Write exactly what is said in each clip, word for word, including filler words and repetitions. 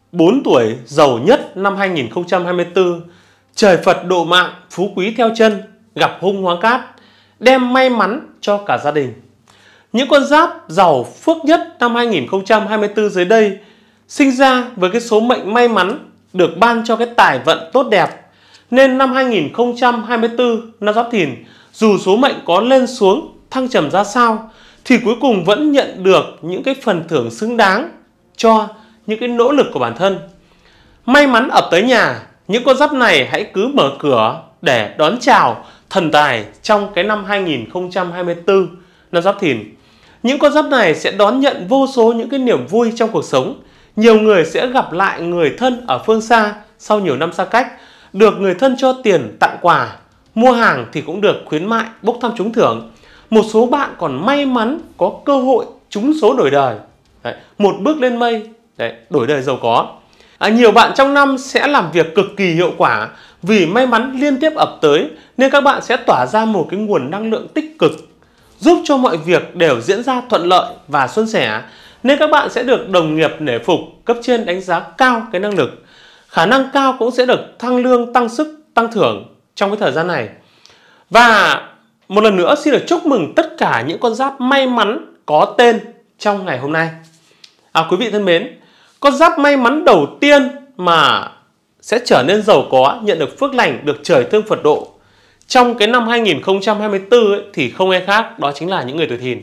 bốn tuổi giàu nhất năm hai nghìn không trăm hai mươi tư, trời Phật độ mạng, phú quý theo chân, gặp hung hóa cát, đem may mắn cho cả gia đình. Những con giáp giàu phước nhất năm hai nghìn không trăm hai mươi tư dưới đây sinh ra với cái số mệnh may mắn, được ban cho cái tài vận tốt đẹp, nên năm hai nghìn không trăm hai mươi tư năm Giáp Thìn, dù số mệnh có lên xuống thăng trầm ra sao thì cuối cùng vẫn nhận được những cái phần thưởng xứng đáng cho những cái nỗ lực của bản thân. May mắn ập tới nhà, những con giáp này hãy cứ mở cửa để đón chào thần tài trong cái năm hai nghìn không trăm hai mươi tư năm Giáp Thìn. Những con giáp này sẽ đón nhận vô số những cái niềm vui trong cuộc sống. Nhiều người sẽ gặp lại người thân ở phương xa sau nhiều năm xa cách, được người thân cho tiền tặng quà, mua hàng thì cũng được khuyến mại, bốc thăm trúng thưởng. Một số bạn còn may mắn có cơ hội trúng số đổi đời. Đấy, một bước lên mây, đấy, đổi đời giàu có. À, nhiều bạn trong năm sẽ làm việc cực kỳ hiệu quả vì may mắn liên tiếp ập tới, nên các bạn sẽ tỏa ra một cái nguồn năng lượng tích cực, giúp cho mọi việc đều diễn ra thuận lợi và suôn sẻ, nên các bạn sẽ được đồng nghiệp nể phục, cấp trên đánh giá cao cái năng lực. Khả năng cao cũng sẽ được thăng lương, tăng sức, tăng thưởng trong cái thời gian này. Và một lần nữa xin được chúc mừng tất cả những con giáp may mắn có tên trong ngày hôm nay. À, quý vị thân mến, con giáp may mắn đầu tiên mà sẽ trở nên giàu có, nhận được phước lành, được trời thương Phật độ trong cái năm hai nghìn không trăm hai mươi tư ấy, thì không ai khác, đó chính là những người tuổi Thìn.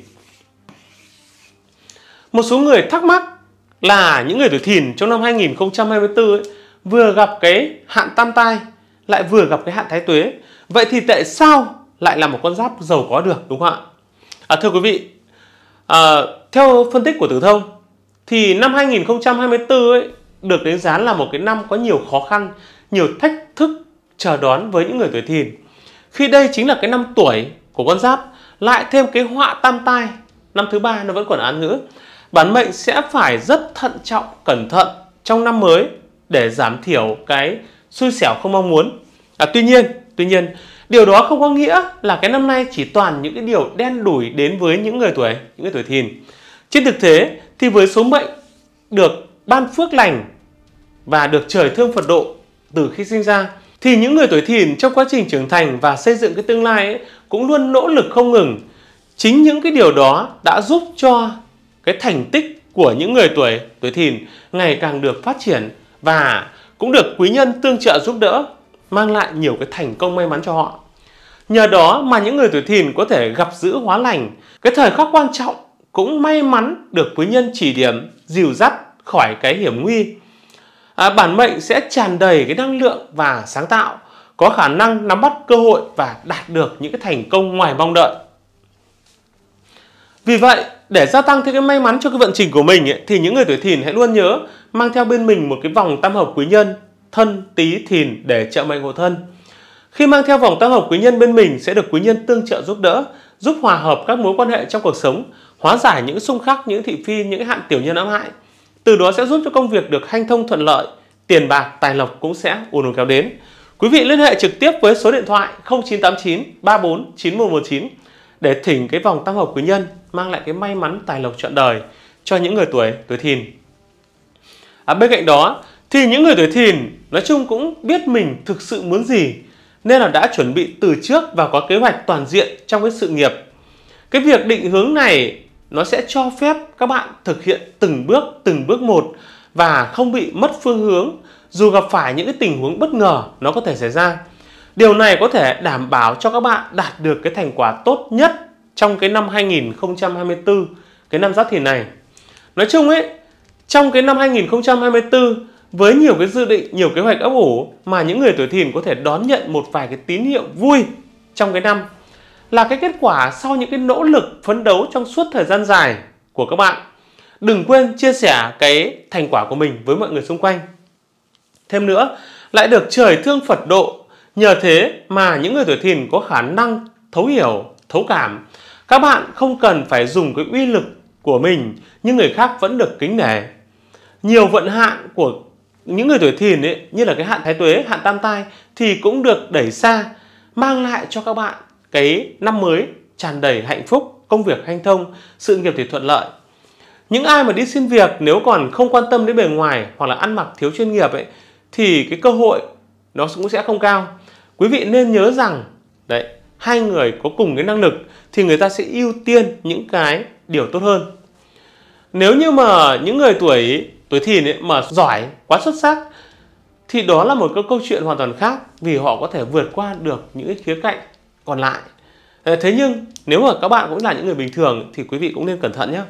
Một số người thắc mắc là những người tuổi Thìn trong năm hai nghìn không trăm hai mươi tư ấy, vừa gặp cái hạn tam tai, lại vừa gặp cái hạn thái tuế. Vậy thì tại sao lại là một con giáp giàu có được, đúng không ạ? À, thưa quý vị, à, theo phân tích của Tử Thông thì năm hai nghìn không trăm hai mươi tư ấy, được đánh giá là một cái năm có nhiều khó khăn, nhiều thách thức chờ đón với những người tuổi Thìn. Khi đây chính là cái năm tuổi của con giáp, lại thêm cái họa tam tai, năm thứ ba nó vẫn còn án ngữ. Bản mệnh sẽ phải rất thận trọng, cẩn thận trong năm mới để giảm thiểu cái xui xẻo không mong muốn. À, tuy nhiên, tuy nhiên điều đó không có nghĩa là cái năm nay chỉ toàn những cái điều đen đủi đến với những người tuổi những người tuổi Thìn. Trên thực tế thì với số mệnh được ban phước lành và được trời thương Phật độ từ khi sinh ra, thì những người tuổi Thìn trong quá trình trưởng thành và xây dựng cái tương lai ấy, cũng luôn nỗ lực không ngừng. Chính những cái điều đó đã giúp cho cái thành tích của những người tuổi tuổi Thìn ngày càng được phát triển và cũng được quý nhân tương trợ giúp đỡ, mang lại nhiều cái thành công may mắn cho họ. Nhờ đó mà những người tuổi Thìn có thể gặp dữ hóa lành, cái thời khắc quan trọng cũng may mắn được quý nhân chỉ điểm, dìu dắt khỏi cái hiểm nguy. À, bản mệnh sẽ tràn đầy cái năng lượng và sáng tạo, có khả năng nắm bắt cơ hội và đạt được những cái thành công ngoài mong đợi. Vì vậy, để gia tăng thêm cái may mắn cho cái vận trình của mình ấy, thì những người tuổi Thìn hãy luôn nhớ mang theo bên mình một cái vòng tam hợp quý nhân Thân, Tý, Thìn để trợ mệnh hộ thân. Khi mang theo vòng tam hợp quý nhân bên mình sẽ được quý nhân tương trợ giúp đỡ, giúp hòa hợp các mối quan hệ trong cuộc sống, hóa giải những xung khắc, những thị phi, những hạn tiểu nhân ám hại. Từ đó sẽ giúp cho công việc được hanh thông thuận lợi, tiền bạc, tài lộc cũng sẽ ùn ùn kéo đến. Quý vị liên hệ trực tiếp với số điện thoại không chín tám chín ba bốn chín một một chín để thỉnh cái vòng tam hợp quý nhân mang lại cái may mắn tài lộc trọn đời cho những người tuổi tuổi Thìn. À, bên cạnh đó thì những người tuổi Thìn nói chung cũng biết mình thực sự muốn gì, nên là đã chuẩn bị từ trước và có kế hoạch toàn diện trong cái sự nghiệp. Cái việc định hướng này nó sẽ cho phép các bạn thực hiện từng bước từng bước một và không bị mất phương hướng dù gặp phải những cái tình huống bất ngờ nó có thể xảy ra. Điều này có thể đảm bảo cho các bạn đạt được cái thành quả tốt nhất trong cái năm hai nghìn không trăm hai mươi tư, cái năm Giáp Thìn này. Nói chung ấy, trong cái năm hai nghìn không trăm hai mươi tư với nhiều cái dự định, nhiều kế hoạch ấp ủ mà những người tuổi Thìn có thể đón nhận một vài cái tín hiệu vui trong cái năm, là cái kết quả sau những cái nỗ lực phấn đấu trong suốt thời gian dài của các bạn. Đừng quên chia sẻ cái thành quả của mình với mọi người xung quanh. Thêm nữa, lại được trời thương Phật độ, nhờ thế mà những người tuổi Thìn có khả năng thấu hiểu, thấu cảm. Các bạn không cần phải dùng cái uy lực của mình nhưng người khác vẫn được kính nể. Nhiều vận hạn của những người tuổi Thìn ấy, như là cái hạn thái tuế, hạn tam tai thì cũng được đẩy xa, mang lại cho các bạn cái năm mới tràn đầy hạnh phúc, công việc hanh thông, sự nghiệp thì thuận lợi. Những ai mà đi xin việc nếu còn không quan tâm đến bề ngoài hoặc là ăn mặc thiếu chuyên nghiệp ấy, thì cái cơ hội nó cũng sẽ không cao. Quý vị nên nhớ rằng đấy, hai người có cùng cái năng lực thì người ta sẽ ưu tiên những cái điều tốt hơn. Nếu như mà những người tuổi tuổi Thìn ấy mà giỏi, quá xuất sắc thì đó là một cái câu chuyện hoàn toàn khác, vì họ có thể vượt qua được những cái khía cạnh còn lại. Thế nhưng nếu mà các bạn cũng là những người bình thường thì quý vị cũng nên cẩn thận nhé.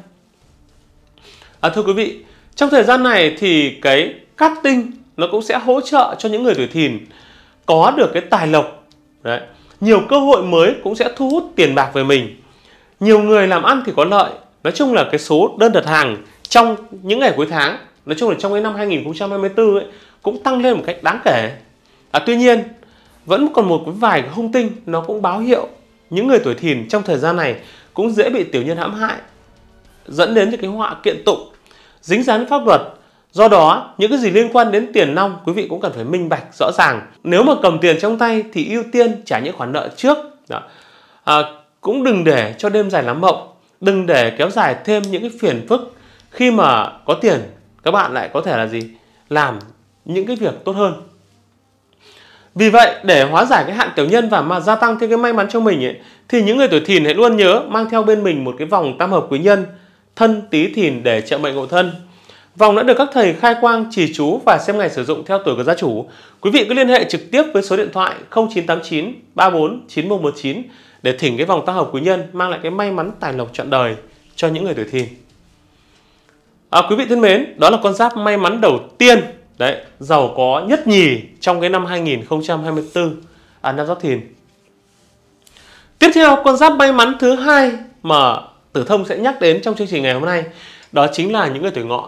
À, thưa quý vị, trong thời gian này thì cái cát tinh nó cũng sẽ hỗ trợ cho những người tuổi Thìn có được cái tài lộc. Đấy. Nhiều cơ hội mới cũng sẽ thu hút tiền bạc về mình. Nhiều người làm ăn thì có lợi. Nói chung là cái số đơn đặt hàng trong những ngày cuối tháng, nói chung là trong cái năm hai nghìn không trăm hai mươi tư ấy, cũng tăng lên một cách đáng kể. À, tuy nhiên vẫn còn một cái vài hung tinh nó cũng báo hiệu những người tuổi Thìn trong thời gian này cũng dễ bị tiểu nhân hãm hại, dẫn đến những cái họa kiện tụng, dính dáng đến pháp luật. Do đó những cái gì liên quan đến tiền nong quý vị cũng cần phải minh bạch rõ ràng. Nếu mà cầm tiền trong tay thì ưu tiên trả những khoản nợ trước. Đó. À, cũng đừng để cho đêm dài lắm mộng, đừng để kéo dài thêm những cái phiền phức. Khi mà có tiền các bạn lại có thể là gì làm những cái việc tốt hơn. Vì vậy để hóa giải cái hạn tiểu nhân và mà gia tăng thêm cái may mắn cho mình ấy, thì những người tuổi Thìn hãy luôn nhớ mang theo bên mình một cái vòng tam hợp quý nhân Thân, Tý, Thìn để trợ mệnh ngộ thân. Vòng đã được các thầy khai quang, trì chú và xem ngày sử dụng theo tuổi của gia chủ. Quý vị cứ liên hệ trực tiếp với số điện thoại không chín tám chín ba bốn chín một một chín để thỉnh cái vòng tam hợp quý nhân mang lại cái may mắn tài lộc trọn đời cho những người tuổi Thìn. À, quý vị thân mến, đó là con giáp may mắn đầu tiên đấy, giàu có nhất nhì trong cái năm hai nghìn không trăm hai mươi tư, à, năm Giáp Thìn. Tiếp theo, con giáp may mắn thứ hai mà Tử Thông sẽ nhắc đến trong chương trình ngày hôm nay, đó chính là những người tuổi Ngọ.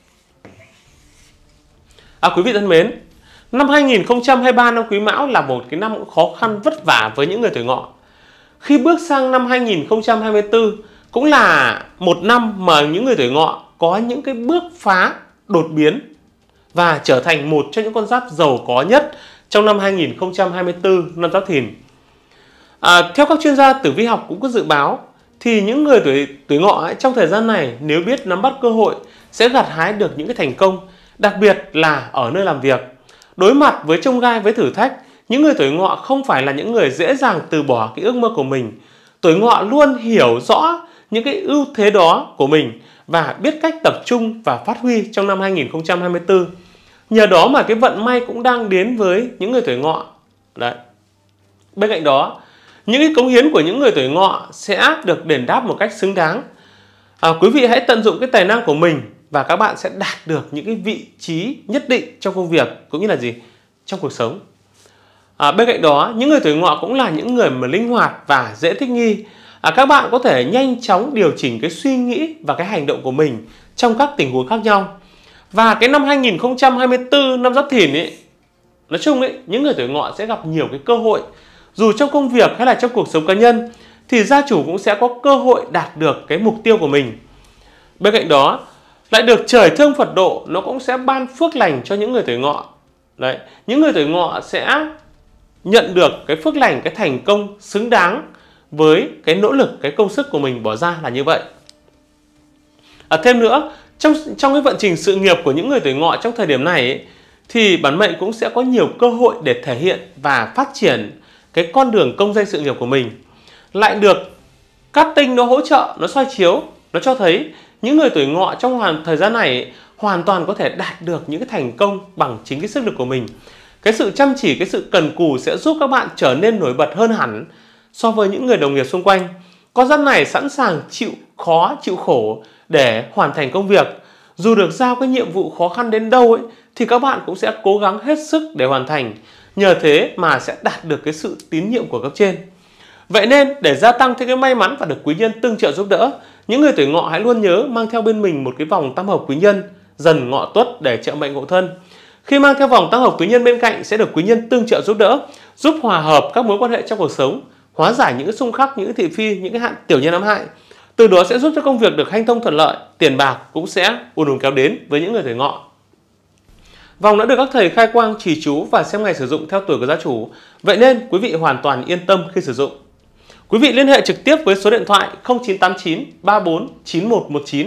À, quý vị thân mến, năm hai nghìn không trăm hai mươi ba năm Quý Mão là một cái năm khó khăn vất vả với những người tuổi Ngọ. Khi bước sang năm hai nghìn không trăm hai mươi tư cũng là một năm mà những người tuổi Ngọ có những cái bước phá đột biến và trở thành một trong những con giáp giàu có nhất trong năm hai nghìn không trăm hai mươi tư, năm Giáp Thìn. À, theo các chuyên gia tử vi học cũng có dự báo thì những người tuổi tuổi Ngọ ấy, trong thời gian này nếu biết nắm bắt cơ hội sẽ gặt hái được những cái thành công, đặc biệt là ở nơi làm việc. Đối mặt với chông gai, với thử thách, những người tuổi Ngọ không phải là những người dễ dàng từ bỏ cái ước mơ của mình. Tuổi Ngọ luôn hiểu rõ những cái ưu thế đó của mình và biết cách tập trung và phát huy trong năm hai nghìn không trăm hai mươi tư. Nhờ đó mà cái vận may cũng đang đến với những người tuổi Ngọ. Đấy. Bên cạnh đó, những cái cống hiến của những người tuổi Ngọ sẽ được đền đáp một cách xứng đáng. À, quý vị hãy tận dụng cái tài năng của mình và các bạn sẽ đạt được những cái vị trí nhất định trong công việc cũng như là gì? Trong cuộc sống. À, bên cạnh đó, những người tuổi Ngọ cũng là những người mà linh hoạt và dễ thích nghi. À, các bạn có thể nhanh chóng điều chỉnh cái suy nghĩ và cái hành động của mình trong các tình huống khác nhau. Và cái năm hai nghìn không trăm hai mươi tư, năm Giáp Thìn ấy, nói chung ấy, những người tuổi Ngọ sẽ gặp nhiều cái cơ hội. Dù trong công việc hay là trong cuộc sống cá nhân thì gia chủ cũng sẽ có cơ hội đạt được cái mục tiêu của mình. Bên cạnh đó, lại được trời thương Phật độ, nó cũng sẽ ban phước lành cho những người tuổi Ngọ. Đấy, những người tuổi Ngọ sẽ nhận được cái phước lành, cái thành công xứng đáng với cái nỗ lực, cái công sức của mình bỏ ra là như vậy. À, thêm nữa, trong trong cái vận trình sự nghiệp của những người tuổi Ngọ trong thời điểm này ấy, thì bản mệnh cũng sẽ có nhiều cơ hội để thể hiện và phát triển cái con đường công danh sự nghiệp của mình. Lại được cát tinh nó hỗ trợ, nó soi chiếu, nó cho thấy những người tuổi Ngọ trong hoàn thời gian này ấy, hoàn toàn có thể đạt được những cái thành công bằng chính cái sức lực của mình. Cái sự chăm chỉ, cái sự cần cù sẽ giúp các bạn trở nên nổi bật hơn hẳn so với những người đồng nghiệp xung quanh. Con giáp này sẵn sàng chịu khó, chịu khổ để hoàn thành công việc. Dù được giao cái nhiệm vụ khó khăn đến đâu ấy, thì các bạn cũng sẽ cố gắng hết sức để hoàn thành. Nhờ thế mà sẽ đạt được cái sự tín nhiệm của cấp trên. Vậy nên để gia tăng thêm cái may mắn và được quý nhân tương trợ giúp đỡ, những người tuổi Ngọ hãy luôn nhớ mang theo bên mình một cái vòng tam hợp quý nhân Dần, Ngọ, Tuất để trợ mệnh ngộ thân. Khi mang theo vòng tam hợp quý nhân bên cạnh sẽ được quý nhân tương trợ giúp đỡ, giúp hòa hợp các mối quan hệ trong cuộc sống, hóa giải những cái xung khắc, những cái thị phi, những cái hạn tiểu nhân ám hại. Từ đó sẽ giúp cho công việc được hanh thông thuận lợi, tiền bạc cũng sẽ ùn ùn kéo đến với những người tuổi Ngọ. Vòng đã được các thầy khai quang, trì chú và xem ngày sử dụng theo tuổi của gia chủ. Vậy nên quý vị hoàn toàn yên tâm khi sử dụng. Quý vị liên hệ trực tiếp với số điện thoại không chín tám chín ba bốn chín một một chín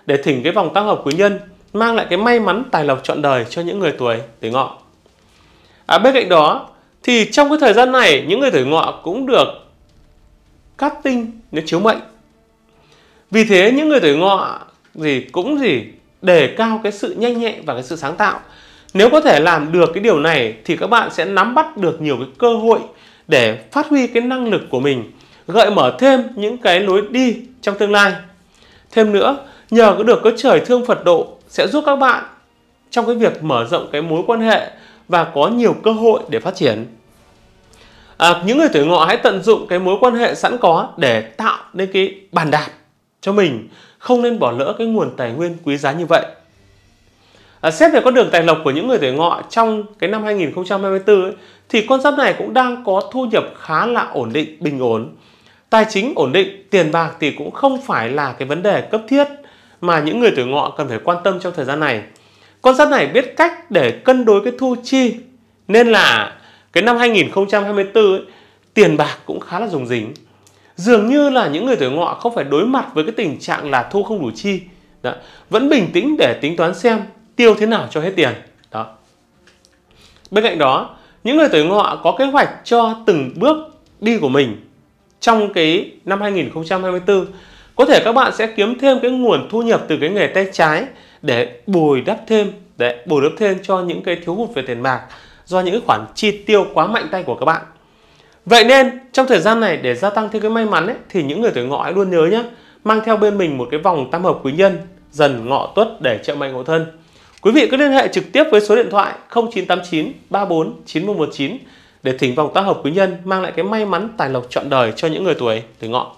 để thỉnh cái vòng tam hợp quý nhân mang lại cái may mắn tài lộc trọn đời cho những người tuổi tuổi Ngọ. À, bên cạnh đó thì trong cái thời gian này những người tuổi Ngọ cũng được cát tinh nó chiếu mệnh. Vì thế những người tuổi Ngọ gì cũng gì đề cao cái sự nhanh nhẹn và cái sự sáng tạo. Nếu có thể làm được cái điều này thì các bạn sẽ nắm bắt được nhiều cái cơ hội để phát huy cái năng lực của mình, gợi mở thêm những cái lối đi trong tương lai. Thêm nữa, nhờ có được có trời thương Phật độ sẽ giúp các bạn trong cái việc mở rộng cái mối quan hệ và có nhiều cơ hội để phát triển. À, những người tuổi Ngọ hãy tận dụng cái mối quan hệ sẵn có để tạo nên cái bàn đạp cho mình, không nên bỏ lỡ cái nguồn tài nguyên quý giá như vậy. À, xét về con đường tài lộc của những người tuổi Ngọ trong cái năm hai nghìn không trăm hai mươi tư ấy, thì con giáp này cũng đang có thu nhập khá là ổn định, bình ổn. Tài chính ổn định, tiền bạc thì cũng không phải là cái vấn đề cấp thiết mà những người tuổi Ngọ cần phải quan tâm trong thời gian này. Con giáp này biết cách để cân đối cái thu chi, nên là cái năm hai nghìn không trăm hai mươi tư ấy, tiền bạc cũng khá là rủng rỉnh. Dường như là những người tuổi Ngọ không phải đối mặt với cái tình trạng là thu không đủ chi. Đó. Vẫn bình tĩnh để tính toán xem tiêu thế nào cho hết tiền. Đó. Bên cạnh đó, những người tuổi Ngọ có kế hoạch cho từng bước đi của mình trong cái năm hai nghìn không trăm hai mươi tư. Có thể các bạn sẽ kiếm thêm cái nguồn thu nhập từ cái nghề tay trái để bồi đắp thêm, để bồi đắp thêm cho những cái thiếu hụt về tiền bạc do những cái khoản chi tiêu quá mạnh tay của các bạn. Vậy nên trong thời gian này để gia tăng thêm cái may mắn ấy, thì những người tuổi Ngọ hãy luôn nhớ nhé, mang theo bên mình một cái vòng tam hợp quý nhân Dần Ngọ Tuất để trợ mệnh hộ thân. Quý vị cứ liên hệ trực tiếp với số điện thoại không chín tám chín ba bốn chín một một chín để thỉnh vòng tam hợp quý nhân mang lại cái may mắn tài lộc trọn đời cho những người tuổi tuổi Ngọ.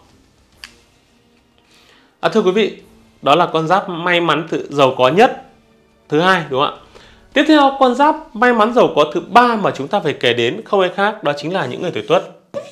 À, thưa quý vị, đó là con giáp may mắn tự giàu có nhất thứ hai, đúng không ạ? Tiếp theo, con giáp may mắn giàu có thứ ba mà chúng ta phải kể đến không ai khác, đó chính là những người tuổi Tuất.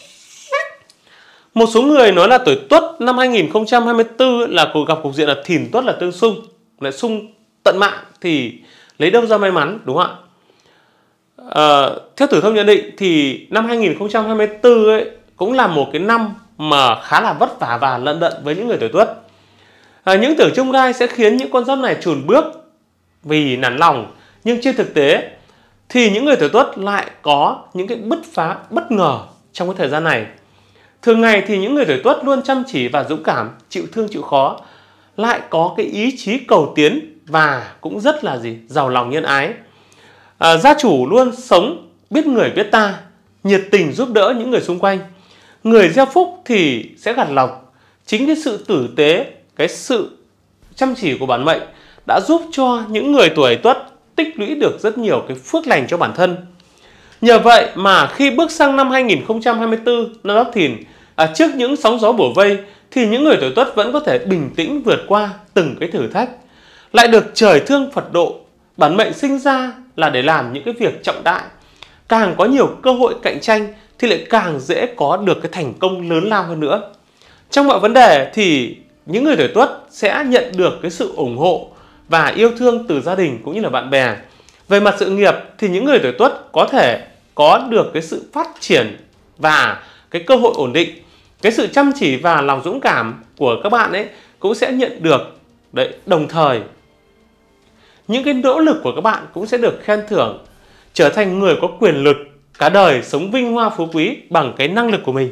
Một số người nói là tuổi Tuất năm hai nghìn không trăm hai mươi tư là cuộc gặp cục diện là Thìn Tuất là tương xung, lại xung tận mạng thì lấy đâu ra may mắn, đúng không ạ? À, theo Tử Thông nhận định thì năm hai nghìn không trăm hai mươi tư ấy cũng là một cái năm mà khá là vất vả và lận đận với những người tuổi Tuất. À, những tưởng chông gai sẽ khiến những con giáp này chùn bước vì nản lòng, nhưng trên thực tế thì những người tuổi Tuất lại có những cái bứt phá bất ngờ trong cái thời gian này. Thường ngày thì những người tuổi Tuất luôn chăm chỉ và dũng cảm, chịu thương chịu khó, lại có cái ý chí cầu tiến và cũng rất là gì giàu lòng nhân ái. À, gia chủ luôn sống biết người biết ta, nhiệt tình giúp đỡ những người xung quanh. Người gieo phúc thì sẽ gặt lộc. Chính cái sự tử tế, cái sự chăm chỉ của bản mệnh đã giúp cho những người tuổi Tuất tích lũy được rất nhiều cái phước lành cho bản thân. Nhờ vậy mà khi bước sang năm hai nghìn không trăm hai mươi tư, năm Giáp Thìn, à, trước những sóng gió bủa vây thì những người tuổi Tuất vẫn có thể bình tĩnh vượt qua từng cái thử thách, lại được trời thương Phật độ. Bản mệnh sinh ra là để làm những cái việc trọng đại, càng có nhiều cơ hội cạnh tranh thì lại càng dễ có được cái thành công lớn lao hơn nữa. Trong mọi vấn đề thì những người tuổi Tuất sẽ nhận được cái sự ủng hộ và yêu thương từ gia đình cũng như là bạn bè. Về mặt sự nghiệp thì những người tuổi Tuất có thể có được cái sự phát triển và cái cơ hội ổn định. Cái sự chăm chỉ và lòng dũng cảm của các bạn ấy cũng sẽ nhận được đấy, đồng thời những cái nỗ lực của các bạn cũng sẽ được khen thưởng, trở thành người có quyền lực, cả đời sống vinh hoa phú quý bằng cái năng lực của mình.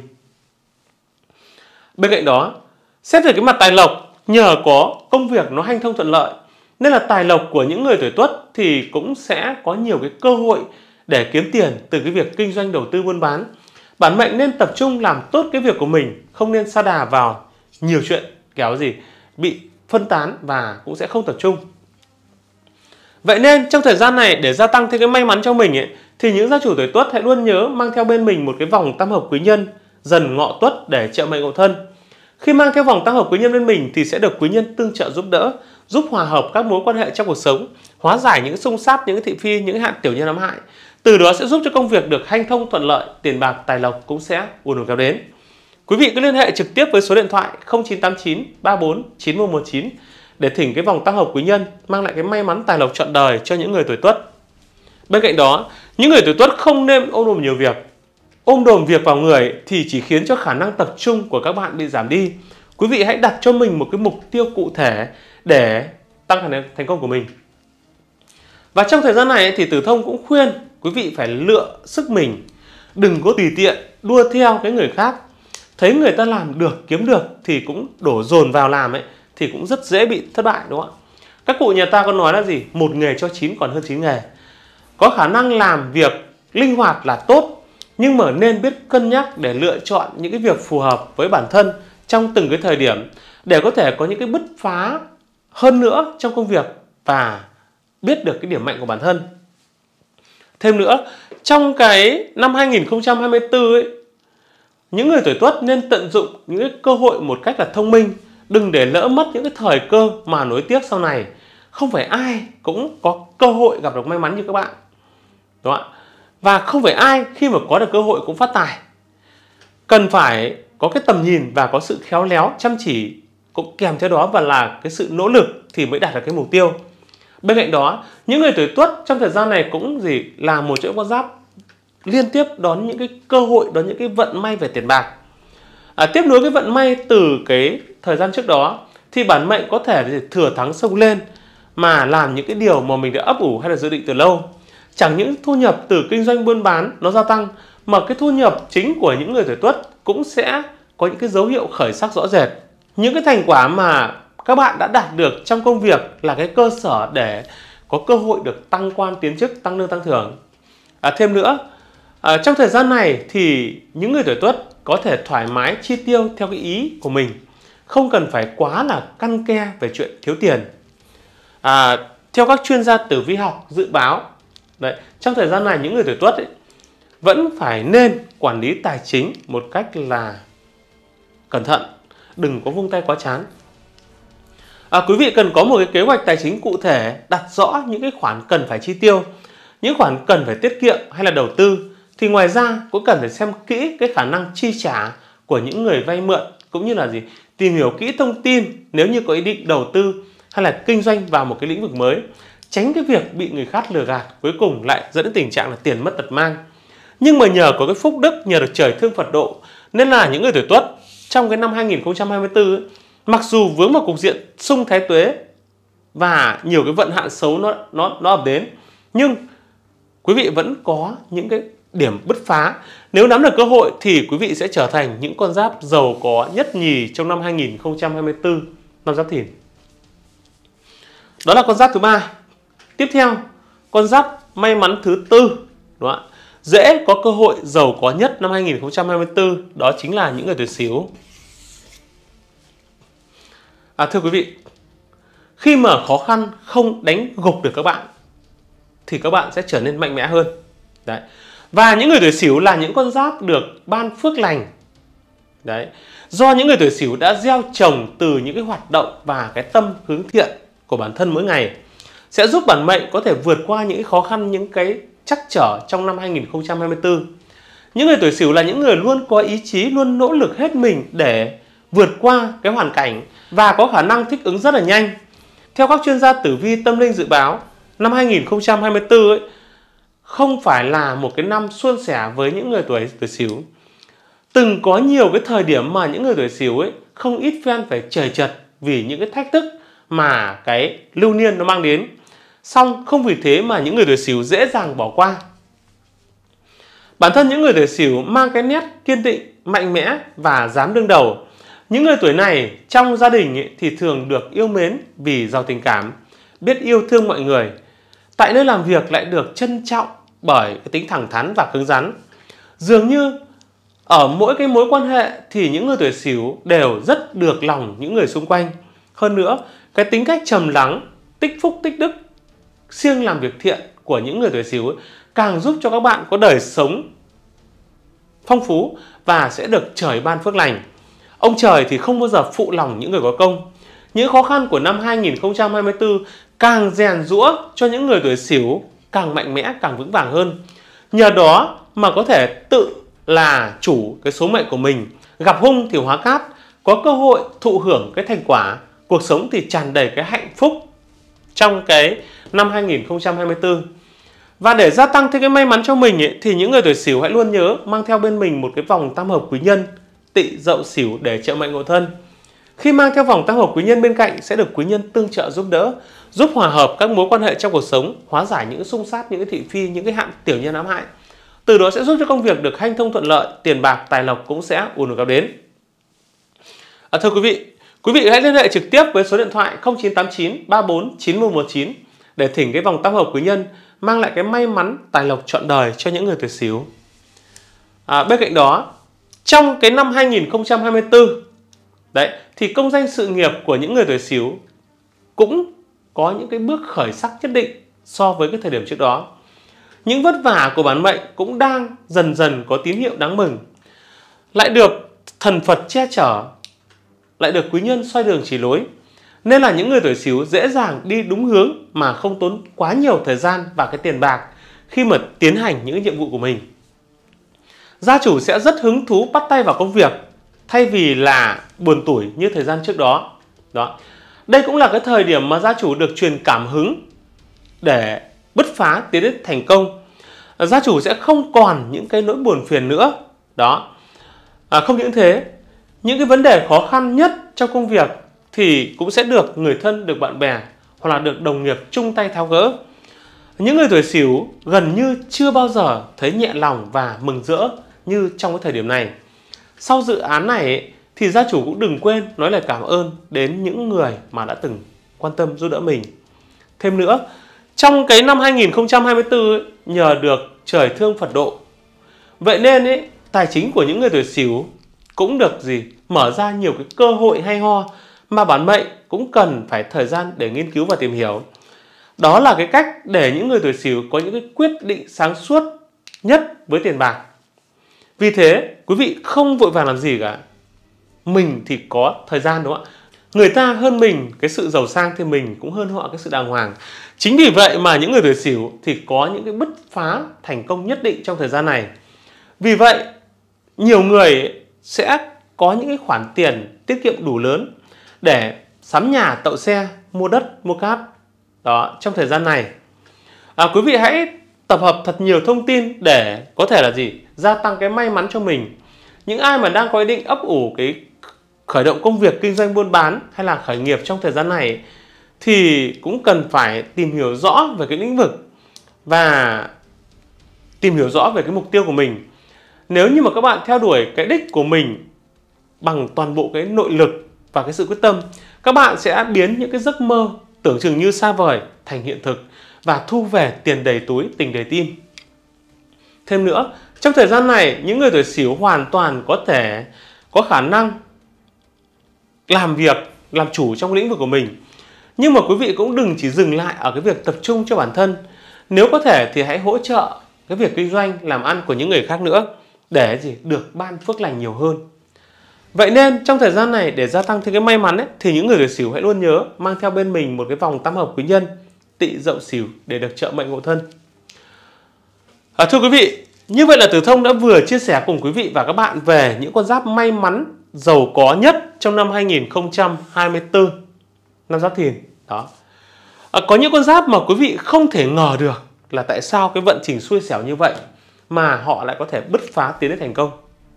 Bên cạnh đó, xét về cái mặt tài lộc, nhờ có công việc nó hanh thông thuận lợi nên là tài lộc của những người tuổi Tuất thì cũng sẽ có nhiều cái cơ hội để kiếm tiền từ cái việc kinh doanh đầu tư buôn bán. Bản mệnh nên tập trung làm tốt cái việc của mình, không nên sa đà vào nhiều chuyện kéo gì bị phân tán và cũng sẽ không tập trung. Vậy nên trong thời gian này để gia tăng thêm cái may mắn cho mình ấy, thì những gia chủ tuổi Tuất hãy luôn nhớ mang theo bên mình một cái vòng tam hợp quý nhân Dần Ngọ Tuất để trợ mệnh hộ thân. Khi mang theo vòng tam hợp quý nhân bên mình thì sẽ được quý nhân tương trợ giúp đỡ, giúp hòa hợp các mối quan hệ trong cuộc sống, hóa giải những xung sát, những thị phi, những hạn tiểu nhân ám hại. Từ đó sẽ giúp cho công việc được hanh thông thuận lợi, tiền bạc tài lộc cũng sẽ ùn ùn kéo đến. Quý vị cứ liên hệ trực tiếp với số điện thoại không chín tám chín ba bốn chín một một chín để thỉnh cái vòng tam hợp quý nhân mang lại cái may mắn tài lộc trọn đời cho những người tuổi Tuất. Bên cạnh đó, những người tuổi Tuất không nên ôm đồm nhiều việc. Ôm đồm việc vào người thì chỉ khiến cho khả năng tập trung của các bạn bị giảm đi. Quý vị hãy đặt cho mình một cái mục tiêu cụ thể để tăng khả năng thành công của mình. Và trong thời gian này thì Tử Thông cũng khuyên quý vị phải lựa sức mình, đừng có tùy tiện đua theo cái người khác. Thấy người ta làm được, kiếm được thì cũng đổ dồn vào làm ấy, thì cũng rất dễ bị thất bại, đúng không ạ? Các cụ nhà ta có nói là gì? Một nghề cho chín còn hơn chín nghề. Có khả năng làm việc linh hoạt là tốt, nhưng mà nên biết cân nhắc để lựa chọn những cái việc phù hợp với bản thân trong từng cái thời điểm, để có thể có những cái bứt phá hơn nữa trong công việc và biết được cái điểm mạnh của bản thân. Thêm nữa, trong cái năm hai nghìn không trăm hai mươi tư ấy, những người tuổi Tuất nên tận dụng những cái cơ hội một cách là thông minh, đừng để lỡ mất những cái thời cơ mà nối tiếc sau này. Không phải ai cũng có cơ hội gặp được may mắn như các bạn, đúng không ạ? Và không phải ai khi mà có được cơ hội cũng phát tài. Cần phải có cái tầm nhìn và có sự khéo léo, chăm chỉ cũng kèm theo đó, và là cái sự nỗ lực thì mới đạt được cái mục tiêu. Bên cạnh đó, những người tuổi Tuất trong thời gian này cũng gì là một chuỗi con giáp liên tiếp đón những cái cơ hội, đón những cái vận may về tiền bạc. À, tiếp nối cái vận may từ cái thời gian trước đó thì bản mệnh có thể thừa thắng xông lên mà làm những cái điều mà mình đã ấp ủ hay là dự định từ lâu. Chẳng những thu nhập từ kinh doanh buôn bán nó gia tăng, mà cái thu nhập chính của những người tuổi Tuất cũng sẽ có những cái dấu hiệu khởi sắc rõ rệt. Những cái thành quả mà các bạn đã đạt được trong công việc là cái cơ sở để có cơ hội được tăng quan tiến chức, tăng lương tăng thưởng. À, thêm nữa, à, trong thời gian này thì những người tuổi Tuất có thể thoải mái chi tiêu theo cái ý của mình, không cần phải quá là căn ke về chuyện thiếu tiền. À, theo các chuyên gia tử vi học dự báo, đấy, trong thời gian này những người tuổi Tuất ấy, vẫn phải nên quản lý tài chính một cách là cẩn thận, đừng có vung tay quá chán. À, quý vị cần có một cái kế hoạch tài chính cụ thể, đặt rõ những cái khoản cần phải chi tiêu, những khoản cần phải tiết kiệm hay là đầu tư. Thì ngoài ra cũng cần phải xem kỹ cái khả năng chi trả của những người vay mượn, cũng như là gì tìm hiểu kỹ thông tin nếu như có ý định đầu tư hay là kinh doanh vào một cái lĩnh vực mới, tránh cái việc bị người khác lừa gạt, cuối cùng lại dẫn đến tình trạng là tiền mất tật mang. Nhưng mà nhờ có cái phúc đức, nhờ được trời thương Phật độ, nên là những người tuổi Tuất trong cái năm hai nghìn không trăm hai mươi tư ấy, mặc dù vướng vào cục diện xung thái tuế và nhiều cái vận hạn xấu nó nó nó ập đến, nhưng quý vị vẫn có những cái điểm bứt phá. Nếu nắm được cơ hội thì quý vị sẽ trở thành những con giáp giàu có nhất nhì trong năm hai nghìn không trăm hai mươi tư, năm Giáp Thìn. Đó là con giáp thứ ba. Tiếp theo, con giáp may mắn thứ tư, đúng không ạ? Dễ có cơ hội giàu có nhất năm hai nghìn không trăm hai mươi tư, đó chính là những người tuổi Sửu. À, thưa quý vị, khi mà khó khăn không đánh gục được các bạn thì các bạn sẽ trở nên mạnh mẽ hơn. Đấy. Và những người tuổi Sửu là những con giáp được ban phước lành. Đấy. Do những người tuổi Sửu đã gieo trồng từ những cái hoạt động và cái tâm hướng thiện của bản thân mỗi ngày, sẽ giúp bản mệnh có thể vượt qua những cái khó khăn, những cái trắc trở trong năm hai nghìn không trăm hai mươi tư. Những người tuổi Sửu là những người luôn có ý chí, luôn nỗ lực hết mình để vượt qua cái hoàn cảnh và có khả năng thích ứng rất là nhanh. Theo các chuyên gia tử vi tâm linh dự báo, năm hai nghìn không trăm hai mươi tư ấy, không phải là một cái năm suôn sẻ với những người tuổi tuổi Sửu. Từng có nhiều cái thời điểm mà những người tuổi Sửu ấy không ít phen phải chầy chật vì những cái thách thức mà cái lưu niên nó mang đến. Song không vì thế mà những người tuổi Sửu dễ dàng bỏ qua. Bản thân những người tuổi Sửu mang cái nét kiên định, mạnh mẽ và dám đương đầu. Những người tuổi này trong gia đình ấy, thì thường được yêu mến vì giàu tình cảm, biết yêu thương mọi người. Tại nơi làm việc lại được trân trọng bởi cái tính thẳng thắn và cứng rắn. Dường như ở mỗi cái mối quan hệ thì những người tuổi Sửu đều rất được lòng những người xung quanh. Hơn nữa, cái tính cách trầm lắng, tích phúc tích đức, siêng làm việc thiện của những người tuổi Sửu càng giúp cho các bạn có đời sống phong phú và sẽ được trời ban phước lành. Ông trời thì không bao giờ phụ lòng những người có công. Những khó khăn của năm hai nghìn không trăm hai mươi tư càng rèn giũa cho những người tuổi Sửu càng mạnh mẽ, càng vững vàng hơn. Nhờ đó mà có thể tự là chủ cái số mệnh của mình, gặp hung thì hóa cát, có cơ hội thụ hưởng cái thành quả, cuộc sống thì tràn đầy cái hạnh phúc trong cái năm hai nghìn không trăm hai mươi tư. Và để gia tăng thêm cái may mắn cho mình ấy, thì những người tuổi Sửu hãy luôn nhớ mang theo bên mình một cái vòng tam hợp quý nhân Tỵ Dậu Sửu để trợ mệnh hộ thân. Khi mang theo vòng tam hợp quý nhân bên cạnh sẽ được quý nhân tương trợ giúp đỡ, giúp hòa hợp các mối quan hệ trong cuộc sống, hóa giải những xung sát, những cái thị phi, những cái hạn tiểu nhân ám hại. Từ đó sẽ giúp cho công việc được hanh thông thuận lợi, tiền bạc, tài lộc cũng sẽ ùn ùn đến. À, thưa quý vị, quý vị hãy liên hệ trực tiếp với số điện thoại không chín tám chín ba bốn chín một một chín để thỉnh cái vòng tam hợp quý nhân mang lại cái may mắn, tài lộc trọn đời cho những người tuổi Sửu. À, bên cạnh đó, trong cái năm hai nghìn không trăm hai mươi tư đấy thì công danh sự nghiệp của những người tuổi Sửu cũng có những cái bước khởi sắc nhất định so với cái thời điểm trước đó. Những vất vả của bản mệnh cũng đang dần dần có tín hiệu đáng mừng, lại được thần Phật che chở, lại được quý nhân xoay đường chỉ lối, nên là những người tuổi Sửu dễ dàng đi đúng hướng mà không tốn quá nhiều thời gian và cái tiền bạc khi mà tiến hành những nhiệm vụ của mình. Gia chủ sẽ rất hứng thú bắt tay vào công việc thay vì là buồn tủi như thời gian trước đó. Đó. Đây cũng là cái thời điểm mà gia chủ được truyền cảm hứng để bứt phá tiến đến thành công. Gia chủ sẽ không còn những cái nỗi buồn phiền nữa. Đó. À, không những thế, những cái vấn đề khó khăn nhất trong công việc thì cũng sẽ được người thân, được bạn bè hoặc là được đồng nghiệp chung tay tháo gỡ. Những người tuổi Sửu gần như chưa bao giờ thấy nhẹ lòng và mừng rỡ như trong cái thời điểm này. Sau dự án này thì gia chủ cũng đừng quên nói lời cảm ơn đến những người mà đã từng quan tâm giúp đỡ mình. Thêm nữa, trong cái năm hai nghìn không trăm hai mươi tư nhờ được trời thương Phật độ, vậy nên ấy, tài chính của những người tuổi Sửu cũng được gì mở ra nhiều cái cơ hội hay ho mà bản mệnh cũng cần phải thời gian để nghiên cứu và tìm hiểu. Đó là cái cách để những người tuổi Sửu có những cái quyết định sáng suốt nhất với tiền bạc. Vì thế, quý vị không vội vàng làm gì cả. Mình thì có thời gian, đúng không ạ? Người ta hơn mình cái sự giàu sang thì mình cũng hơn họ cái sự đàng hoàng. Chính vì vậy mà những người tuổi Sửu thì có những cái bứt phá thành công nhất định trong thời gian này. Vì vậy, nhiều người sẽ có những cái khoản tiền tiết kiệm đủ lớn để sắm nhà, tậu xe, mua đất, mua cát. Đó, trong thời gian này. À, quý vị hãy tập hợp thật nhiều thông tin để có thể là gì? Gia tăng cái may mắn cho mình. Những ai mà đang có ý định ấp ủ cái khởi động công việc kinh doanh buôn bán hay là khởi nghiệp trong thời gian này thì cũng cần phải tìm hiểu rõ về cái lĩnh vực và tìm hiểu rõ về cái mục tiêu của mình. Nếu như mà các bạn theo đuổi cái đích của mình bằng toàn bộ cái nội lực và cái sự quyết tâm, các bạn sẽ biến những cái giấc mơ tưởng chừng như xa vời thành hiện thực và thu về tiền đầy túi, tình đầy tim. Thêm nữa, trong thời gian này, những người tuổi Sửu hoàn toàn có thể có khả năng làm việc, làm chủ trong lĩnh vực của mình. Nhưng mà quý vị cũng đừng chỉ dừng lại ở cái việc tập trung cho bản thân. Nếu có thể thì hãy hỗ trợ cái việc kinh doanh, làm ăn của những người khác nữa để gì được ban phước lành nhiều hơn. Vậy nên trong thời gian này để gia tăng thêm cái may mắn ấy, thì những người tuổi Sửu hãy luôn nhớ mang theo bên mình một cái vòng tam hợp quý nhân Tỵ Dậu Sửu để được trợ mệnh hộ thân. À, thưa quý vị, như vậy là Tử Thông đã vừa chia sẻ cùng quý vị và các bạn về những con giáp may mắn giàu có nhất trong năm hai nghìn không trăm hai mươi tư, năm Giáp Thìn. Đó. À, có những con giáp mà quý vị không thể ngờ được là tại sao cái vận trình xui xẻo như vậy mà họ lại có thể bứt phá tiến đến thành công.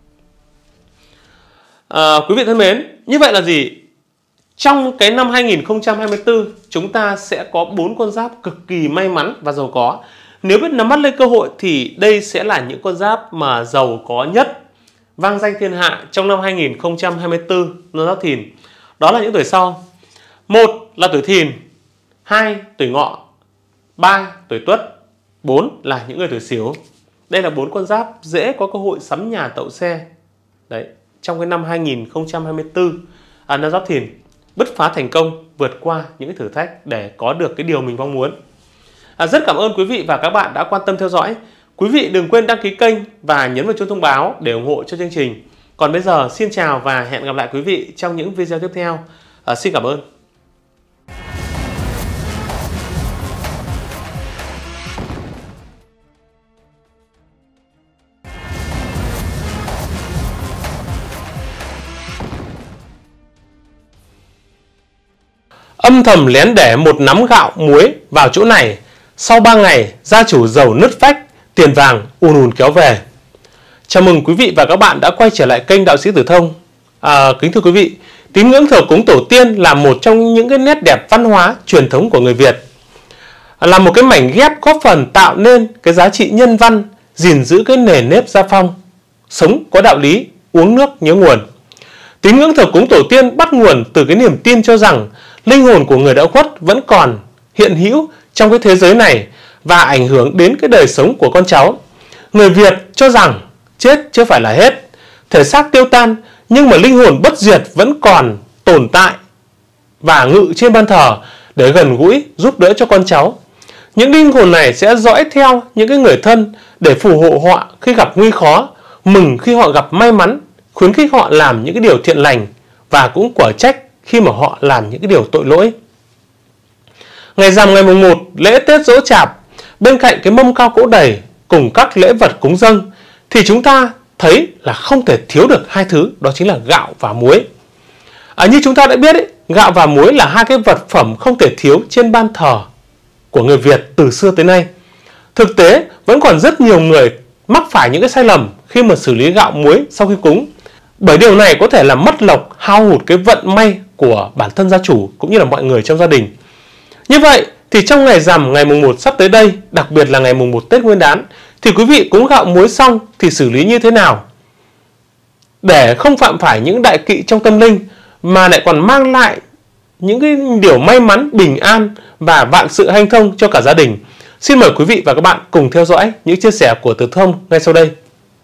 À, quý vị thân mến, như vậy là gì? Trong cái năm hai nghìn không trăm hai mươi tư, chúng ta sẽ có bốn con giáp cực kỳ may mắn và giàu có. Nếu biết nắm bắt lấy cơ hội thì đây sẽ là những con giáp mà giàu có nhất, vang danh thiên hạ trong năm hai nghìn không trăm hai mươi tư, năm Giáp Thìn. Đó là những tuổi sau. Một là tuổi Thìn, hai tuổi Ngọ, ba tuổi Tuất, bốn là những người tuổi Sửu. Đây là bốn con giáp dễ có cơ hội sắm nhà, tậu xe. Đấy, trong cái năm hai nghìn không trăm hai mươi tư, à, năm Giáp Thìn bứt phá thành công, vượt qua những cái thử thách để có được cái điều mình mong muốn. À, rất cảm ơn quý vị và các bạn đã quan tâm theo dõi. Quý vị đừng quên đăng ký kênh và nhấn vào chuông thông báo để ủng hộ cho chương trình. Còn bây giờ xin chào và hẹn gặp lại quý vị trong những video tiếp theo. À, xin cảm ơn. Âm thầm lén để một nắm gạo muối vào chỗ này. Sau ba ngày, gia chủ giàu nứt phách, tiền vàng ùn ùn kéo về. Chào mừng quý vị và các bạn đã quay trở lại kênh Đạo Sĩ Tử Thông. À, kính thưa quý vị, Tín ngưỡng thờ cúng tổ tiên là một trong những cái nét đẹp văn hóa truyền thống của người Việt, là một cái mảnh ghép góp phần tạo nên cái giá trị nhân văn, gìn giữ cái nền nếp gia phong, sống có đạo lý, uống nước nhớ nguồn. Tín ngưỡng thờ cúng tổ tiên bắt nguồn từ cái niềm tin cho rằng linh hồn của người đã khuất vẫn còn hiện hữu trong cái thế giới này và ảnh hưởng đến cái đời sống của con cháu. Người Việt cho rằng chết chưa phải là hết, thể xác tiêu tan nhưng mà linh hồn bất diệt vẫn còn tồn tại và ngự trên ban thờ để gần gũi giúp đỡ cho con cháu. Những linh hồn này sẽ dõi theo những cái người thân để phù hộ họ khi gặp nguy khó, mừng khi họ gặp may mắn, khuyến khích họ làm những cái điều thiện lành và cũng quả trách khi mà họ làm những cái điều tội lỗi. Ngày rằm ngày mùng một, lễ Tết Giỗ Chạp, bên cạnh cái mâm cao cỗ đầy cùng các lễ vật cúng dâng thì chúng ta thấy là không thể thiếu được hai thứ, đó chính là gạo và muối. À, như chúng ta đã biết ấy, gạo và muối là hai cái vật phẩm không thể thiếu trên ban thờ của người Việt từ xưa tới nay. Thực tế vẫn còn rất nhiều người mắc phải những cái sai lầm khi mà xử lý gạo muối sau khi cúng, bởi điều này có thể làm mất lộc, hao hụt cái vận may của bản thân gia chủ cũng như là mọi người trong gia đình. Như vậy thì trong ngày rằm ngày mùng một sắp tới đây, đặc biệt là ngày mùng một Tết Nguyên đán, thì quý vị cúng gạo muối xong thì xử lý như thế nào để không phạm phải những đại kỵ trong tâm linh mà lại còn mang lại những cái điều may mắn, bình an và vạn sự hanh thông cho cả gia đình? Xin mời quý vị và các bạn cùng theo dõi những chia sẻ của Từ Thông ngay sau đây.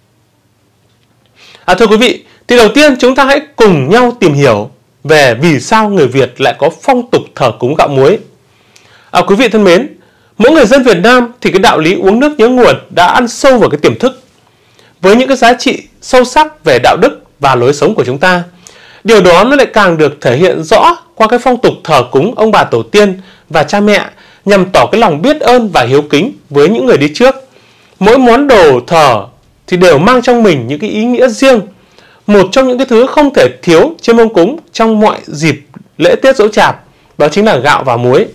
À, thưa quý vị, thì đầu tiên chúng ta hãy cùng nhau tìm hiểu về vì sao người Việt lại có phong tục thờ cúng gạo muối. À, quý vị thân mến, mỗi người dân Việt Nam thì cái đạo lý uống nước nhớ nguồn đã ăn sâu vào cái tiềm thức với những cái giá trị sâu sắc về đạo đức và lối sống của chúng ta. Điều đó nó lại càng được thể hiện rõ qua cái phong tục thờ cúng ông bà tổ tiên và cha mẹ nhằm tỏ cái lòng biết ơn và hiếu kính với những người đi trước. Mỗi món đồ thờ thì đều mang trong mình những cái ý nghĩa riêng. Một trong những cái thứ không thể thiếu trên mâm cúng trong mọi dịp lễ Tết Giỗ Chạp đó chính là gạo và muối.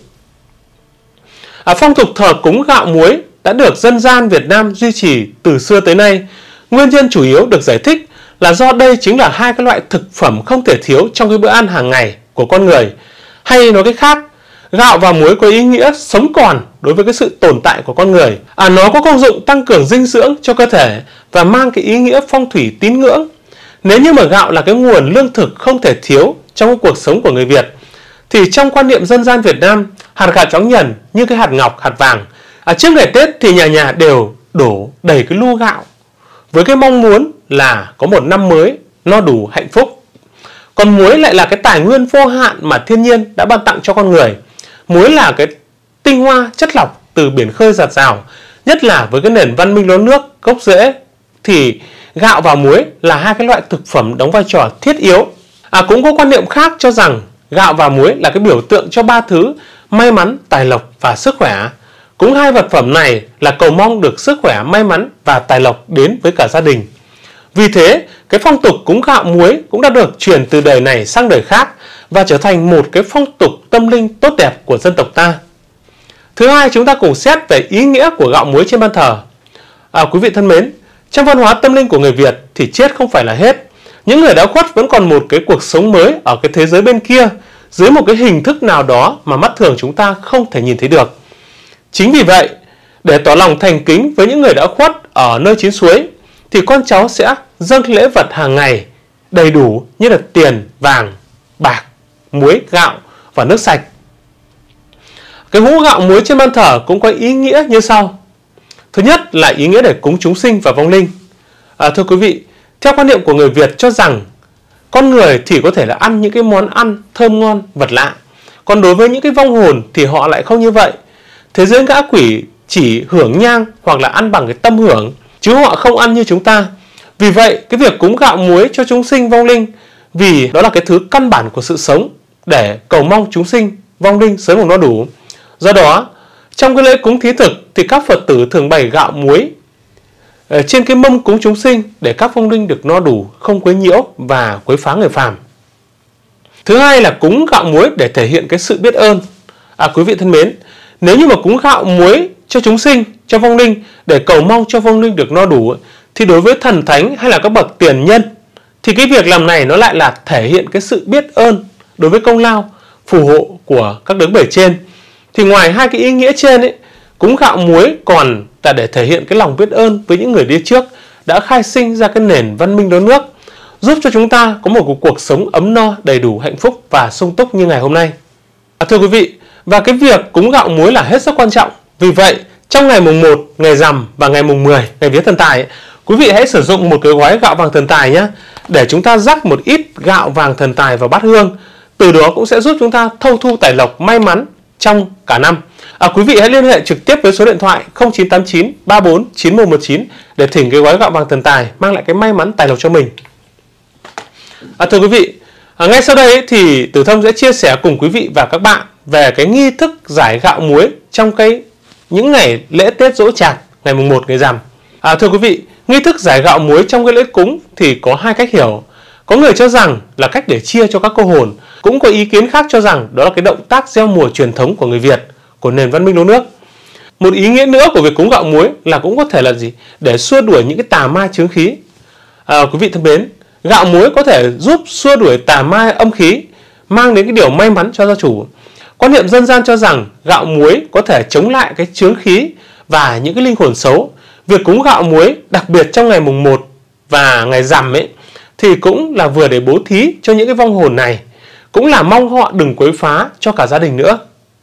À, phong tục thờ cúng gạo muối đã được dân gian Việt Nam duy trì từ xưa tới nay. Nguyên nhân chủ yếu được giải thích là do đây chính là hai cái loại thực phẩm không thể thiếu trong cái bữa ăn hàng ngày của con người. Hay nói cách khác, gạo và muối có ý nghĩa sống còn đối với cái sự tồn tại của con người. À, nó có công dụng tăng cường dinh dưỡng cho cơ thể và mang cái ý nghĩa phong thủy tín ngưỡng. Nếu như mà gạo là cái nguồn lương thực không thể thiếu trong cái cuộc sống của người Việt, thì trong quan niệm dân gian Việt Nam, hạt gạo chóng nhần như cái hạt ngọc, hạt vàng. À, trước ngày Tết thì nhà nhà đều đổ đầy cái lu gạo với cái mong muốn là có một năm mới no đủ hạnh phúc. Còn muối lại là cái tài nguyên vô hạn mà thiên nhiên đã ban tặng cho con người. Muối là cái tinh hoa chất lọc từ biển khơi dạt dào, nhất là với cái nền văn minh lúa nước gốc rễ thì gạo và muối là hai cái loại thực phẩm đóng vai trò thiết yếu. À, cũng có quan niệm khác cho rằng gạo và muối là cái biểu tượng cho ba thứ may mắn, tài lộc và sức khỏe. Cúng hai vật phẩm này là cầu mong được sức khỏe, may mắn và tài lộc đến với cả gia đình. Vì thế, cái phong tục cúng gạo muối cũng đã được truyền từ đời này sang đời khác và trở thành một cái phong tục tâm linh tốt đẹp của dân tộc ta. Thứ hai, chúng ta cùng xét về ý nghĩa của gạo muối trên ban thờ. À, quý vị thân mến, trong văn hóa tâm linh của người Việt thì chết không phải là hết. Những người đã khuất vẫn còn một cái cuộc sống mới ở cái thế giới bên kia dưới một cái hình thức nào đó mà mắt thường chúng ta không thể nhìn thấy được. Chính vì vậy, để tỏ lòng thành kính với những người đã khuất ở nơi chín suối thì con cháu sẽ dâng lễ vật hàng ngày đầy đủ như là tiền, vàng, bạc, muối, gạo và nước sạch. Cái hũ gạo muối trên ban thờ cũng có ý nghĩa như sau. Thứ nhất là ý nghĩa để cúng chúng sinh và vong linh. À, thưa quý vị, theo quan niệm của người Việt cho rằng con người thì có thể là ăn những cái món ăn thơm ngon, vật lạ. Còn đối với những cái vong hồn thì họ lại không như vậy. Thế giới ngã quỷ chỉ hưởng nhang hoặc là ăn bằng cái tâm hưởng, chứ họ không ăn như chúng ta. Vì vậy, cái việc cúng gạo muối cho chúng sinh vong linh, vì đó là cái thứ căn bản của sự sống, để cầu mong chúng sinh vong linh sớm được no đủ. Do đó, trong cái lễ cúng thí thực thì các Phật tử thường bày gạo muối trên cái mâm cúng chúng sinh để các vong linh được no đủ, không quấy nhiễu và quấy phá người phàm. Thứ hai là cúng gạo muối để thể hiện cái sự biết ơn. À, quý vị thân mến, nếu như mà cúng gạo muối cho chúng sinh, cho vong linh để cầu mong cho vong linh được no đủ, thì đối với thần thánh hay là các bậc tiền nhân thì cái việc làm này nó lại là thể hiện cái sự biết ơn đối với công lao phù hộ của các đấng bề trên. Thì ngoài hai cái ý nghĩa trên ấy, cúng gạo muối còn là để thể hiện cái lòng biết ơn với những người đi trước đã khai sinh ra cái nền văn minh đất nước, giúp cho chúng ta có một cuộc sống ấm no, đầy đủ, hạnh phúc và sung túc như ngày hôm nay. À, thưa quý vị, và cái việc cúng gạo muối là hết sức quan trọng. Vì vậy, trong ngày mùng một, ngày rằm và ngày mùng mười, ngày vía thần tài, quý vị hãy sử dụng một cái gói gạo vàng thần tài nhé, để chúng ta rắc một ít gạo vàng thần tài vào bát hương. Từ đó cũng sẽ giúp chúng ta thâu thu tài lộc, may mắn trong cả năm. À, quý vị hãy liên hệ trực tiếp với số điện thoại không chín tám chín ba bốn chín một một chín để thỉnh cái gói gạo vàng thần tài mang lại cái may mắn tài lộc cho mình. À, thưa quý vị, à, ngay sau đây ấy, thì Tử Thông sẽ chia sẻ cùng quý vị và các bạn về cái nghi thức giải gạo muối trong cái những ngày lễ Tết Giỗ Chạp, ngày mùng một, ngày rằm. À, thưa quý vị, nghi thức giải gạo muối trong cái lễ cúng thì có hai cách hiểu. Có người cho rằng là cách để chia cho các cô hồn, cũng có ý kiến khác cho rằng đó là cái động tác gieo mùa truyền thống của người Việt, của nền văn minh lúa nước. Một ý nghĩa nữa của việc cúng gạo muối là cũng có thể là gì? Để xua đuổi những cái tà ma chướng khí. À, quý vị thân mến, gạo muối có thể giúp xua đuổi tà ma âm khí, mang đến cái điều may mắn cho gia chủ. Quan niệm dân gian cho rằng gạo muối có thể chống lại cái chướng khí và những cái linh hồn xấu. Việc cúng gạo muối, đặc biệt trong ngày mùng một và ngày rằm ấy, thì cũng là vừa để bố thí cho những cái vong hồn này, cũng là mong họ đừng quấy phá cho cả gia đình nữa.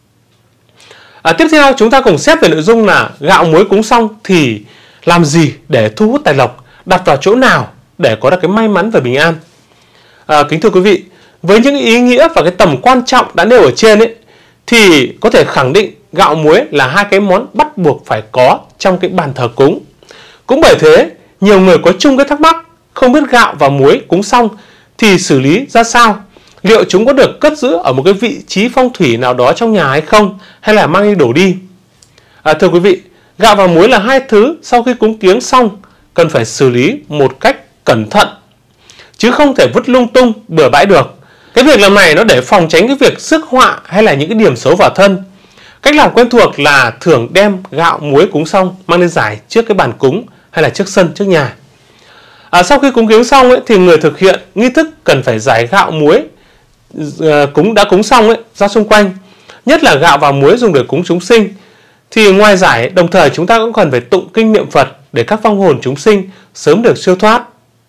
À, tiếp theo chúng ta cùng xét về nội dung là gạo muối cúng xong thì làm gì để thu hút tài lộc, đặt vào chỗ nào để có được cái may mắn và bình an. À, kính thưa quý vị, với những ý nghĩa và cái tầm quan trọng đã nêu ở trên ấy, thì có thể khẳng định gạo muối là hai cái món bắt buộc phải có trong cái bàn thờ cúng. Cũng bởi thế, nhiều người có chung cái thắc mắc không biết gạo và muối cúng xong thì xử lý ra sao, liệu chúng có được cất giữ ở một cái vị trí phong thủy nào đó trong nhà hay không, hay là mang đi đổ đi. À, thưa quý vị, gạo và muối là hai thứ sau khi cúng kiếng xong cần phải xử lý một cách cẩn thận, chứ không thể vứt lung tung bừa bãi được. Cái việc làm này nó để phòng tránh cái việc rước họa hay là những cái điểm xấu vào thân. Cách làm quen thuộc là thường đem gạo muối cúng xong mang lên rải trước cái bàn cúng hay là trước sân, trước nhà. À, sau khi cúng kiếng xong ấy, thì người thực hiện nghi thức cần phải rải gạo muối uh, cúng đã cúng xong ấy, ra xung quanh. Nhất là gạo và muối dùng để cúng chúng sinh. Thì ngoài rải, đồng thời chúng ta cũng cần phải tụng kinh niệm Phật để các vong hồn chúng sinh sớm được siêu thoát.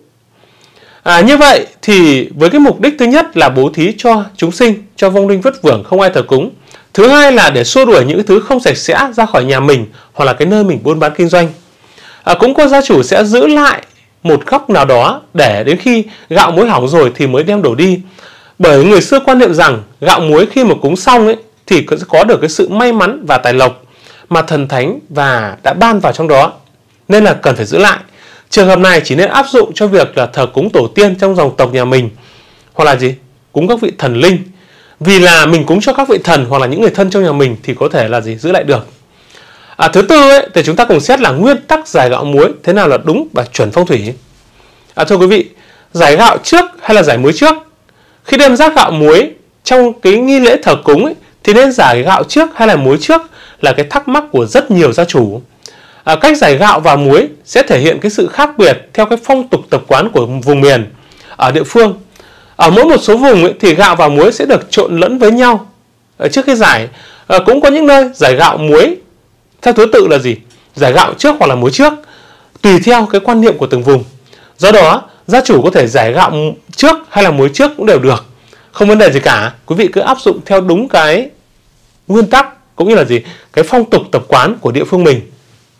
À, như vậy thì với cái mục đích thứ nhất là bố thí cho chúng sinh, cho vong linh vất vưởng không ai thờ cúng. Thứ hai là để xua đuổi những thứ không sạch sẽ ra khỏi nhà mình hoặc là cái nơi mình buôn bán kinh doanh. À, cũng có gia chủ sẽ giữ lại một góc nào đó để đến khi gạo muối hỏng rồi thì mới đem đổ đi. Bởi người xưa quan niệm rằng gạo muối khi mà cúng xong ấy, thì sẽ có được cái sự may mắn và tài lộc mà thần thánh và đã ban vào trong đó, nên là cần phải giữ lại. Trường hợp này chỉ nên áp dụng cho việc là thờ cúng tổ tiên trong dòng tộc nhà mình, hoặc là gì? Cúng các vị thần linh. Vì là mình cúng cho các vị thần hoặc là những người thân trong nhà mình thì có thể là gì? Giữ lại được. À, thứ tư ấy, thì chúng ta cùng xét là nguyên tắc giải gạo muối thế nào là đúng và chuẩn phong thủy. À, thưa quý vị, giải gạo trước hay là giải muối trước? Khi đem rác gạo muối trong cái nghi lễ thờ cúng ấy, thì nên giải gạo trước hay là muối trước là cái thắc mắc của rất nhiều gia chủ. À, cách giải gạo và muối sẽ thể hiện cái sự khác biệt theo cái phong tục tập quán của vùng miền ở địa phương. Ở mỗi một số vùng ấy, thì gạo và muối sẽ được trộn lẫn với nhau ở trước khi giải. À, cũng có những nơi giải gạo muối theo thứ tự là gì? Giải gạo trước hoặc là muối trước, tùy theo cái quan niệm của từng vùng. Do đó, gia chủ có thể giải gạo trước hay là muối trước cũng đều được, không vấn đề gì cả. Quý vị cứ áp dụng theo đúng cái nguyên tắc cũng như là gì? Cái phong tục tập quán của địa phương mình.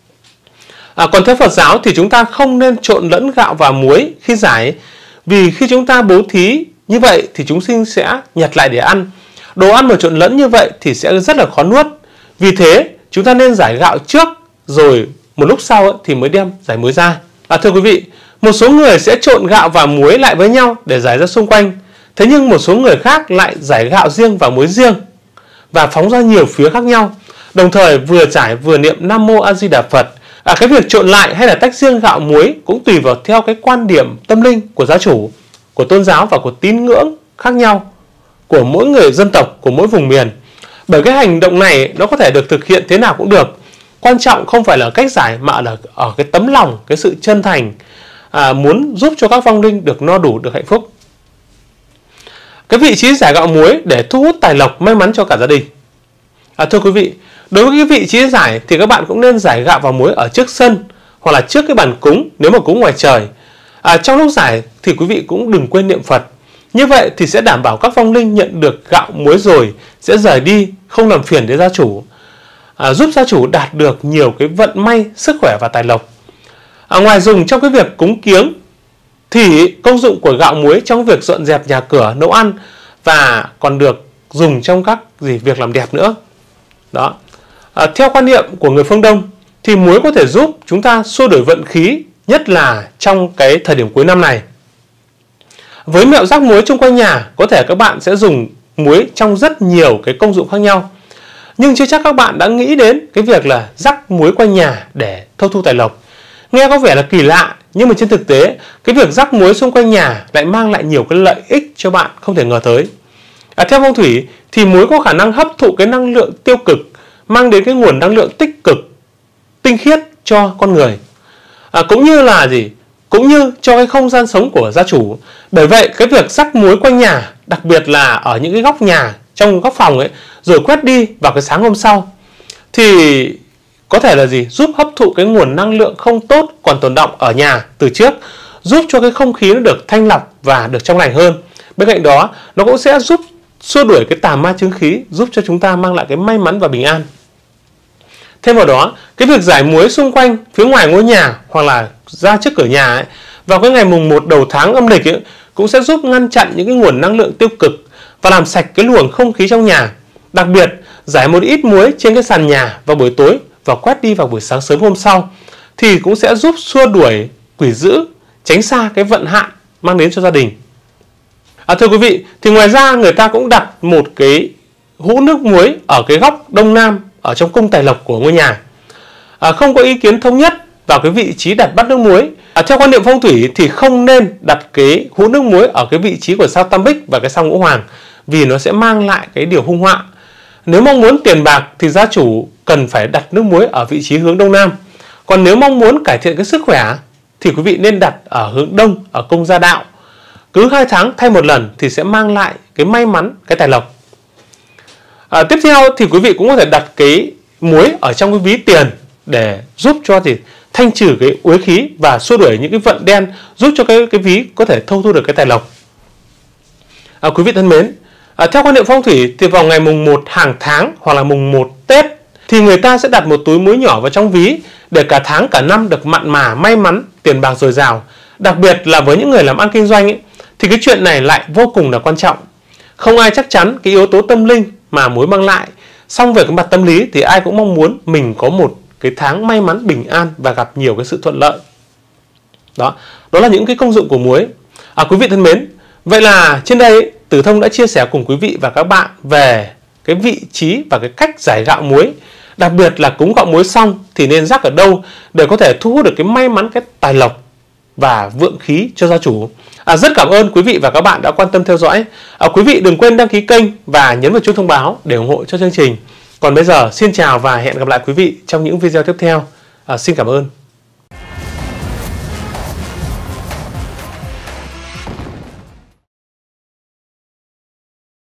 À, còn theo Phật giáo thì chúng ta không nên trộn lẫn gạo và muối khi giải, vì khi chúng ta bố thí như vậy thì chúng sinh sẽ nhặt lại để ăn. Đồ ăn mà trộn lẫn như vậy thì sẽ rất là khó nuốt. Vì thế chúng ta nên giải gạo trước rồi một lúc sau thì mới đem giải muối ra. À, thưa quý vị, một số người sẽ trộn gạo và muối lại với nhau để giải ra xung quanh. Thế nhưng một số người khác lại giải gạo riêng và muối riêng và phóng ra nhiều phía khác nhau, đồng thời vừa giải vừa niệm Nam Mô A Di Đà Phật. À, cái việc trộn lại hay là tách riêng gạo muối cũng tùy vào theo cái quan điểm tâm linh của gia chủ, của tôn giáo và của tín ngưỡng khác nhau của mỗi người dân tộc, của mỗi vùng miền. Bởi cái hành động này nó có thể được thực hiện thế nào cũng được. Quan trọng không phải là cách giải mà là ở cái tấm lòng, cái sự chân thành à, muốn giúp cho các vong linh được no đủ, được hạnh phúc. Cái vị trí rải gạo muối để thu hút tài lộc, may mắn cho cả gia đình. À, thưa quý vị, đối với cái vị trí rải thì các bạn cũng nên rải gạo và muối ở trước sân hoặc là trước cái bàn cúng nếu mà cúng ngoài trời. À, trong lúc rải thì quý vị cũng đừng quên niệm Phật. Như vậy thì sẽ đảm bảo các vong linh nhận được gạo muối rồi sẽ rời đi, không làm phiền đến gia chủ, à, giúp gia chủ đạt được nhiều cái vận may, sức khỏe và tài lộc. À, ngoài dùng trong cái việc cúng kiếng thì công dụng của gạo muối trong việc dọn dẹp nhà cửa, nấu ăn và còn được dùng trong các gì việc làm đẹp nữa. Đó. À, theo quan niệm của người phương Đông thì muối có thể giúp chúng ta xua đuổi vận khí, nhất là trong cái thời điểm cuối năm này. Với mẹo rắc muối xung quanh nhà, có thể các bạn sẽ dùng muối trong rất nhiều cái công dụng khác nhau. Nhưng chưa chắc các bạn đã nghĩ đến cái việc là rắc muối quanh nhà để thâu thu tài lộc. Nghe có vẻ là kỳ lạ, nhưng mà trên thực tế, cái việc rắc muối xung quanh nhà lại mang lại nhiều cái lợi ích cho bạn không thể ngờ tới. À, theo phong thủy thì muối có khả năng hấp thụ cái năng lượng tiêu cực, mang đến cái nguồn năng lượng tích cực, tinh khiết cho con người. À, cũng như là gì? Cũng như cho cái không gian sống của gia chủ. Bởi vậy cái việc rắc muối quanh nhà, đặc biệt là ở những cái góc nhà, trong góc phòng ấy, rồi quét đi vào cái sáng hôm sau, thì có thể là gì? Giúp hấp thụ cái nguồn năng lượng không tốt còn tồn đọng ở nhà từ trước, giúp cho cái không khí nó được thanh lọc và được trong lành hơn. Bên cạnh đó, nó cũng sẽ giúp xua đuổi cái tà ma chướng khí, giúp cho chúng ta mang lại cái may mắn và bình an. Thêm vào đó, cái việc rải muối xung quanh phía ngoài ngôi nhà hoặc là ra trước cửa nhà ấy, vào cái ngày mùng một đầu tháng âm lịch ấy, cũng sẽ giúp ngăn chặn những cái nguồn năng lượng tiêu cực và làm sạch cái luồng không khí trong nhà. Đặc biệt, rải một ít muối trên cái sàn nhà vào buổi tối và quét đi vào buổi sáng sớm hôm sau thì cũng sẽ giúp xua đuổi quỷ dữ, tránh xa cái vận hạn mang đến cho gia đình. À, thưa quý vị, thì ngoài ra người ta cũng đặt một cái hũ nước muối ở cái góc đông nam ở trong cung tài lộc của ngôi nhà. À, không có ý kiến thống nhất vào cái vị trí đặt bát nước muối. À, theo quan niệm phong thủy thì không nên đặt cái hũ nước muối ở cái vị trí của sao Tam Bích và cái sao Ngũ Hoàng, vì nó sẽ mang lại cái điều hung họa. Nếu mong muốn tiền bạc thì gia chủ cần phải đặt nước muối ở vị trí hướng đông nam. Còn nếu mong muốn cải thiện cái sức khỏe thì quý vị nên đặt ở hướng đông, ở cung gia đạo. Cứ hai tháng thay một lần thì sẽ mang lại cái may mắn, cái tài lộc. À, tiếp theo thì quý vị cũng có thể đặt cái muối ở trong cái ví tiền để giúp cho thì thanh trừ cái uế khí và xua đuổi những cái vận đen, giúp cho cái cái ví có thể thâu thu được cái tài lộc. À, quý vị thân mến, à, theo quan niệm phong thủy thì vào ngày mùng một hàng tháng hoặc là mùng một Tết thì người ta sẽ đặt một túi muối nhỏ vào trong ví để cả tháng cả năm được mặn mà, may mắn, tiền bạc dồi dào. Đặc biệt là với những người làm ăn kinh doanh ấy, thì cái chuyện này lại vô cùng là quan trọng. Không ai chắc chắn cái yếu tố tâm linh mà muối mang lại. Song về cái mặt tâm lý thì ai cũng mong muốn mình có một cái tháng may mắn, bình an và gặp nhiều cái sự thuận lợi. Đó, đó là những cái công dụng của muối. À, quý vị thân mến, vậy là trên đây Tử Thông đã chia sẻ cùng quý vị và các bạn về cái vị trí và cái cách rải gạo muối. Đặc biệt là cúng gạo muối xong thì nên rắc ở đâu để có thể thu hút được cái may mắn, cái tài lộc và vượng khí cho gia chủ. À, rất cảm ơn quý vị và các bạn đã quan tâm theo dõi. À, quý vị đừng quên đăng ký kênh và nhấn vào chuông thông báo để ủng hộ cho chương trình. Còn bây giờ xin chào và hẹn gặp lại quý vị trong những video tiếp theo. À, xin cảm ơn.